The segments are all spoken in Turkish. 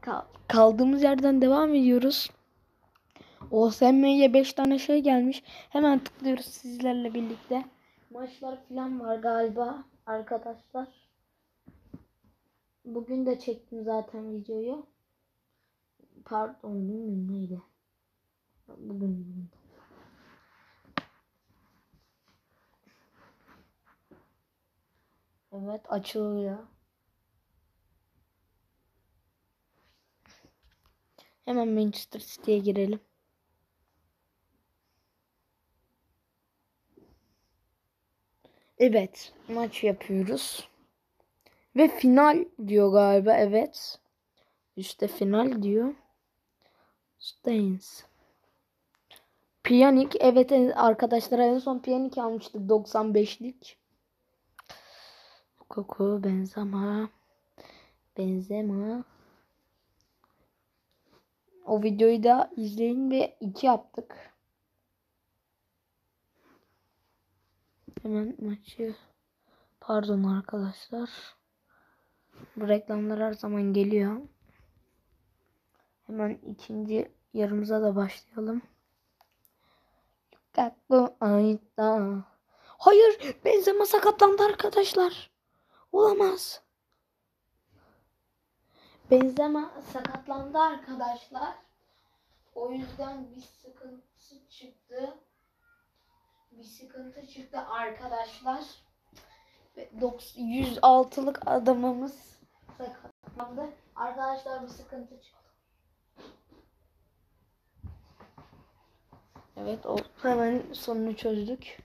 Kaldığımız yerden devam ediyoruz. OSM'ye 5 tane şey gelmiş. Hemen tıklıyoruz sizlerle birlikte. Maçlar falan var galiba arkadaşlar. Bugün de çektim zaten videoyu. Pardon, bilmiyorum neydi. Bugün. Evet, açılıyor. Hemen Manchester City'ye girelim. Evet, maç yapıyoruz. Ve final diyor galiba, evet. İşte final diyor. Stains. Pjanic, evet arkadaşlar, en son Pjanic almıştık 95'lik. Lukaku, Benzema. O videoyu da izleyin ve 2 yaptık. Hemen maçı. Pardon arkadaşlar. Bu reklamlar her zaman geliyor. Hemen ikinci yarımıza da başlayalım. Hayır, Benzema sakatlandı arkadaşlar. Olamaz. Benzema sakatlandı arkadaşlar. O yüzden bir sıkıntı çıktı arkadaşlar. Ve 106'lık adamımız sakatlandı. Arkadaşlar bir sıkıntı çıktı. Evet, o hemen sorunu çözdük.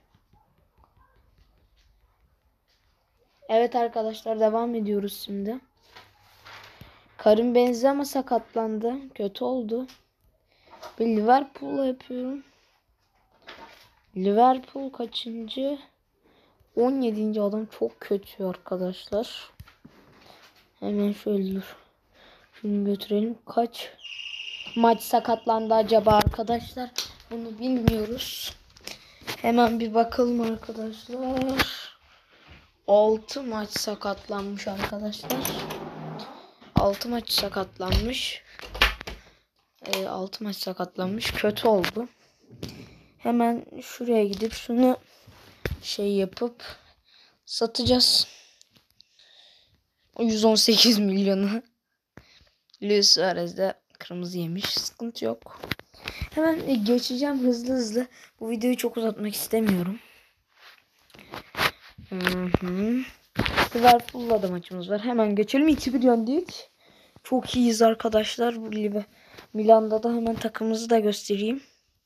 Evet arkadaşlar, devam ediyoruz şimdi. Karim Benzema sakatlandı. Kötü oldu. Bir Liverpool'la yapıyorum. Liverpool kaçıncı? 17. adam, çok kötü arkadaşlar. Hemen şöyle dur. Şunu götürelim. Kaç maç sakatlandı acaba arkadaşlar? Bunu bilmiyoruz. Hemen bir bakalım arkadaşlar. 6 maç sakatlanmış arkadaşlar. 6 maç sakatlanmış. 6 maç sakatlanmış. Kötü oldu. Hemen şuraya gidip şunu yapıp satacağız. 118 milyonu. Luis Suarez de kırmızı yemiş. Sıkıntı yok. Hemen geçeceğim hızlı. Bu videoyu çok uzatmak istemiyorum. Liverpool'la da maçımız var. Hemen geçelim. 2-1 yendik. Çok iyiyiz arkadaşlar. Milan'da da hemen takımımızı da göstereyim.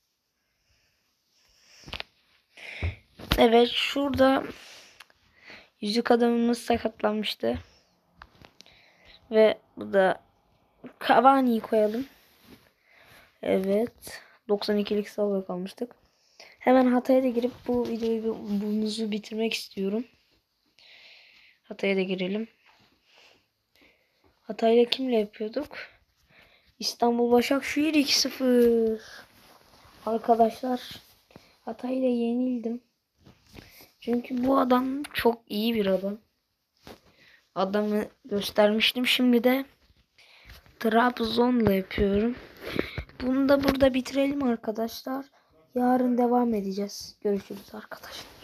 Evet, şurada yüzük adamımız sakatlanmıştı. Ve bu da Cavani'yi koyalım. Evet. 92'lik salvo kalmıştık. Hemen Hatay'a da girip bu videoyu bitirmek istiyorum. Hatay'a da girelim. Hatay'la kimle yapıyorduk? İstanbul Başakşehir 2-0. Arkadaşlar, Hatay'la yenildim. Çünkü bu adam çok iyi bir adam. Adamı göstermiştim. Şimdi de Trabzon'la yapıyorum. Bunu da burada bitirelim arkadaşlar. Yarın devam edeceğiz. Görüşürüz arkadaşlar.